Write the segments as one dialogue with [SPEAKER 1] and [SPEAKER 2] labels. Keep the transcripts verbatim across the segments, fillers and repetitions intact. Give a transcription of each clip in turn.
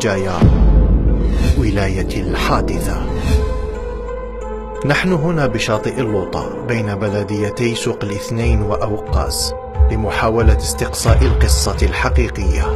[SPEAKER 1] بجايا ولاية الحادثة. نحن هنا بشاطئ اللوطة بين بلديتي سوق الاثنين وأوقاس لمحاولة استقصاء القصة الحقيقية.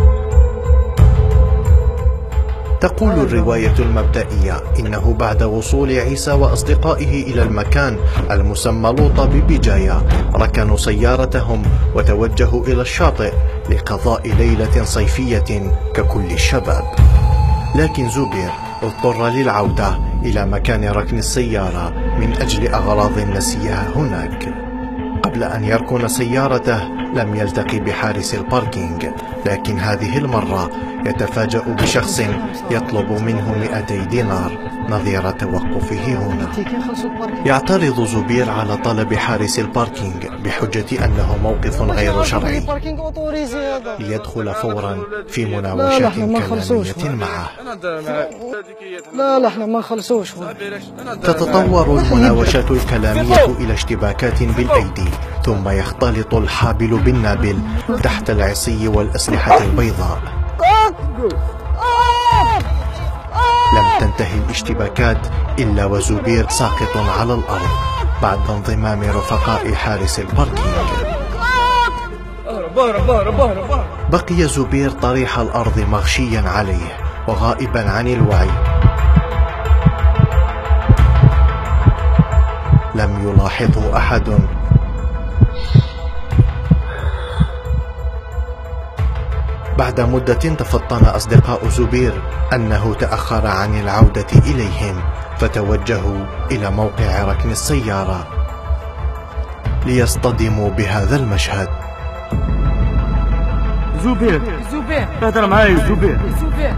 [SPEAKER 1] تقول الرواية المبدئية إنه بعد وصول عيسى وأصدقائه إلى المكان المسمى لوطة ببجاية ركنوا سيارتهم وتوجهوا إلى الشاطئ لقضاء ليلة صيفية ككل الشباب. لكن زبير اضطر للعودة إلى مكان ركن السيارة من أجل أغراض نسيها هناك. قبل أن يركن سيارته لم يلتقي بحارس الباركينج، لكن هذه المرة يتفاجأ بشخص يطلب منه مئتي دينار نظير توقفه هنا. يعترض زبير على طلب حارس الباركينج بحجة أنه موقف غير شرعي ليدخل فورا في مناوشات كلامية معه.
[SPEAKER 2] لا لا احنا ما نخلصوش.
[SPEAKER 1] تتطور المناوشات الكلامية إلى اشتباكات بالأيدي، ثم يختلط الحابل بالنابل تحت العصي والأسلحة البيضاء. لم تنتهي الاشتباكات إلا وزبير ساقط على الأرض بعد انضمام رفقاء حارس الباركينج. بقي زبير طريح الأرض مغشيا عليه وغائبا عن الوعي. لم يلاحظه أحد. بعد مدة تفطن أصدقاء زبير أنه تأخر عن العودة إليهم، فتوجهوا إلى موقع ركن السيارة ليصطدموا بهذا المشهد.
[SPEAKER 3] زبير
[SPEAKER 2] زبير
[SPEAKER 3] هضر معايا زبير.
[SPEAKER 2] زبير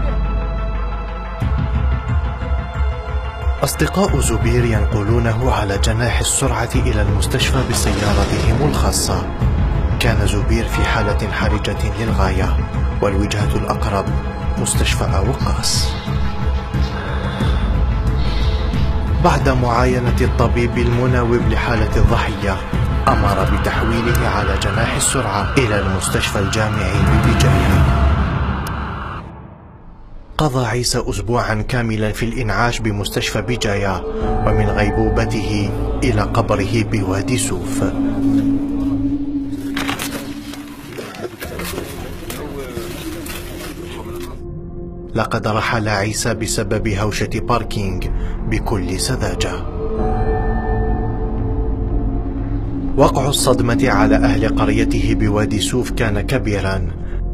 [SPEAKER 1] أصدقاء زبير ينقلونه على جناح السرعة إلى المستشفى بسيارتهم الخاصة. كان زبير في حالة حرجة للغاية، والوجهة الأقرب مستشفى أوقاس. بعد معاينة الطبيب المناوب لحالة الضحية أمر بتحويله على جناح السرعة إلى المستشفى الجامعي ببجاية. قضى عيسى أسبوعا كاملا في الإنعاش بمستشفى بجاية، ومن غيبوبته إلى قبره بوادي سوف. لقد رحل عيسى بسبب هوشة باركينج بكل سذاجة. وقع الصدمة على أهل قريته بوادي سوف كان كبيرا.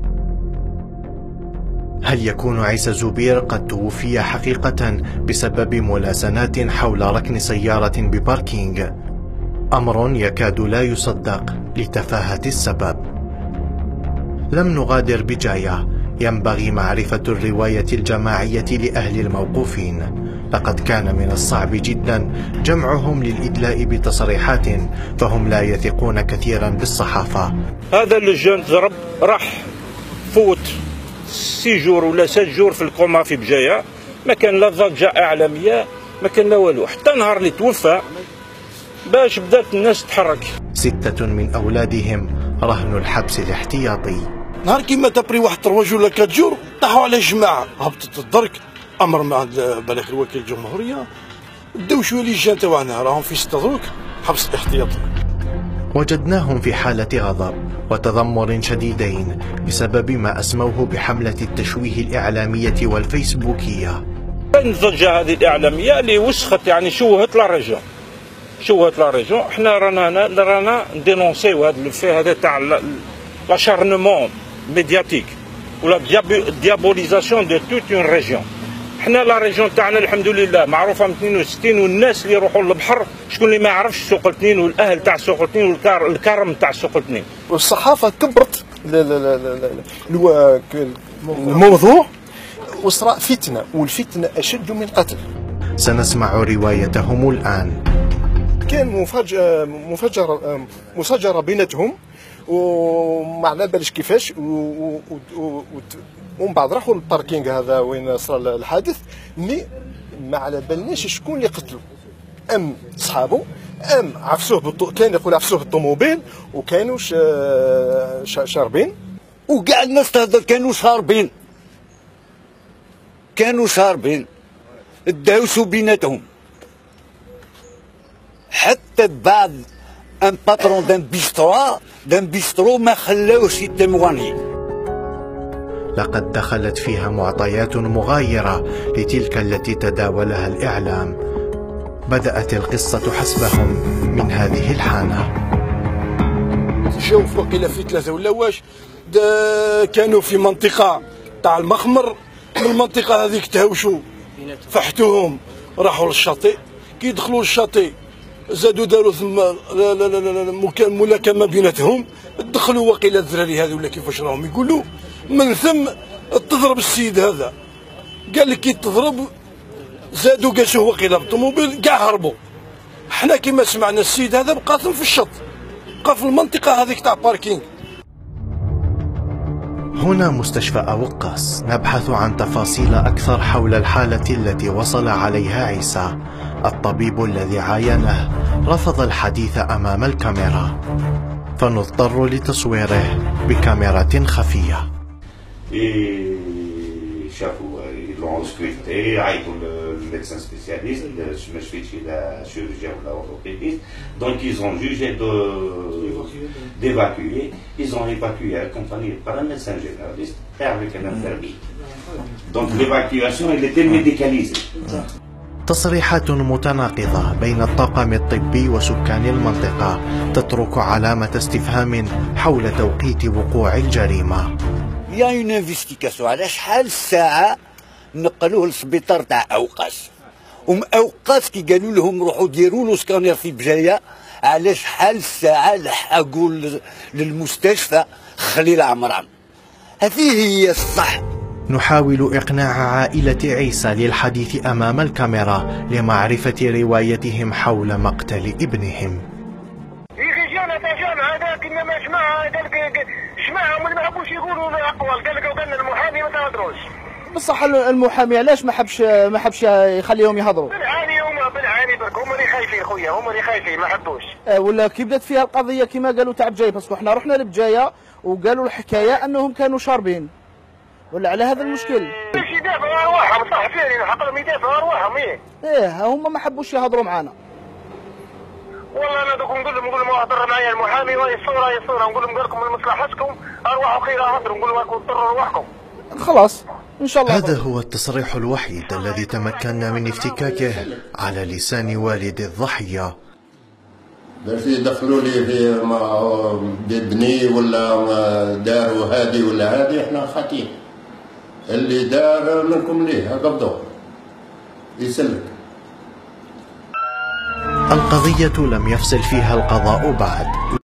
[SPEAKER 1] هل يكون عيسى زبير قد توفي حقيقة بسبب ملاسنات حول ركن سيارة بباركينج؟ أمر يكاد لا يصدق لتفاهة السبب. لم نغادر بجاية، ينبغي معرفة الرواية الجماعية لأهل الموقوفين. لقد كان من الصعب جدا جمعهم للإدلاء بتصريحات، فهم لا يثقون كثيرا بالصحافة.
[SPEAKER 4] هذا اللجان ضرب راح فوت ستة جور ولا سبعة جور في الكوما في بجاية، ما كان لا ضجة إعلامية، ما كان لا والو، حتى نهار اللي توفى باش بدات الناس تتحرك.
[SPEAKER 1] ستة من أولادهم رهن الحبس الاحتياطي.
[SPEAKER 5] نهار كيما تبري واحد تروج ولا كات جور طاحوا على جماعة، هبطت الدرك أمر مع بالك الوكيل الجمهورية، بداو شوية لجان تاعنا راهم في ستة دروك حبس احتياطي.
[SPEAKER 1] وجدناهم في حالة غضب وتذمر شديدين بسبب ما أسموه بحملة التشويه الإعلامية والفيسبوكية.
[SPEAKER 4] الضجة هذه الإعلامية اللي وسخت، يعني شوهت لا ريجون، شوهت لا ريجون. احنا رانا رانا ندينونسيو هذا الفي هذا تاع لاشارنمون ميدياتيك ولا ديابوليزاسيون دو توت اون ريجيون. حنا لا ريجيون تاعنا الحمد لله معروفه من اثنين وستين، والناس اللي يروحوا للبحر شكون اللي ما يعرفش سوق الاثنين والاهل تاع سوق الاثنين والكرم تاع سوق الاثنين.
[SPEAKER 5] والصحافه كبرت الموضوع وصرا فتنه، والفتنه اشد من قتل.
[SPEAKER 1] سنسمع روايتهم الان.
[SPEAKER 5] كان مفاجاه مفاجره مسجره بيناتهم وما على بالش كيفاش، ومن بعد راحوا للباركينغ هذا وين صار الحادث، مي ما على بالناش شكون اللي قتلوا، ام صحابه ام عفسوه بالطو... كان يقول عفسوه بالطوموبيل وكانوا شاربين،
[SPEAKER 6] وكاع الناس تهضر كانوا شاربين.
[SPEAKER 3] كانوا شاربين تداوسوا بيناتهم، حتى بعض ان باترون دان بيسترو دان بيسترو ما خلاوش يتمواني.
[SPEAKER 1] لقد دخلت فيها معطيات مغايرة لتلك التي تداولها الإعلام. بدأت القصة حسبهم من هذه الحانة.
[SPEAKER 5] جاو وقيلا في ثلاثة ولا واش كانوا في منطقة تاع المخمر، من المنطقة هذيك تهاوشوا فحتوهم راحوا للشاطئ. كي دخلوا للشاطئ زادوا داروا ثم ملاكمة بيناتهم، دخلوا وقيلا الذراري هذو ولا كيفاش راهم يقولوا، من ثم تضرب السيد هذا. قال لك كي تضرب زادوا قاسوه وقيلا بالطوموبيل كاع هربوا. حنا كيما سمعنا السيد هذا بقى في الشط، بقى في المنطقة هذيك تاع باركينغ.
[SPEAKER 1] هنا مستشفى أوقاس نبحث عن تفاصيل أكثر حول الحالة التي وصل عليها عيسى. الطبيب الذي عاينه رفض الحديث أمام الكاميرا، فنضطر لتصويره بكاميرا خفية.
[SPEAKER 6] شافوا لون سكريبتي، عيطوا للميدسان سبيسياليست ما شفتش لا شيروجيان ولا اورثوبيديست، دونك ils ont jugé d'évacuer, ils ont évacué accompagné par un médecin généraliste et avec un infirmier. Donc l'évacuation elle était médicalisée.
[SPEAKER 1] تصريحات متناقضة بين الطاقم الطبي وسكان المنطقة تترك علامة استفهام حول توقيت وقوع الجريمة.
[SPEAKER 3] يا اون انفستيغاسيون على شحال الساعه نقلوه للسبيطار تاع اوقاس، وم اوقاس كي قالوا لهم روحوا ديروا له سكانير في بجايه، على شحال الساعه لحقوا للمستشفى خليل عمران. هذه هي الصح.
[SPEAKER 1] نحاول إقناع عائلة عيسى للحديث أمام الكاميرا لمعرفة روايتهم حول مقتل ابنهم.
[SPEAKER 7] انما جماعه قال لك جماعه ما حبوش يقولوا الاقوال، قال لك لو كان المحامي ما تهضروش.
[SPEAKER 2] بصح المحامي علاش ما حبش ما حبش يخليهم يهضروا؟
[SPEAKER 7] بالعاني هما بالعاني برك هما اللي خايفين خويا، هما اللي خايفين ما حبوش.
[SPEAKER 2] اه ولا كي بدات فيها القضيه كما قالوا تاع بجايه، باسكو حنا رحنا لبجايه وقالوا الحكايه انهم كانوا شاربين، ولا على هذا المشكل.
[SPEAKER 7] باش يدافعوا ارواحهم صح فعلا، حقهم يدافعوا ارواحهم. ايه
[SPEAKER 2] ايه هما ما حبوش يهضروا معنا.
[SPEAKER 7] والله انا دوك نقول لهم نقول لهم هضر معايا المحامي وهي الصوره هي الصوره، نقول لهم قالكم من مصلحتكم ارواحوا خير هضروا، نقول لهم راكم تضروا ارواحكم.
[SPEAKER 2] خلاص ان شاء الله.
[SPEAKER 1] هذا هو التصريح الوحيد الذي تمكنا من افتكاكه على لسان والد الضحيه.
[SPEAKER 8] باش يدخلوا لي في بابني ولا داروا هذه ولا هذه، احنا خاطين اللي دار منكم ليه قبضوه يسلك.
[SPEAKER 1] القضية لم يفصل فيها القضاء بعد.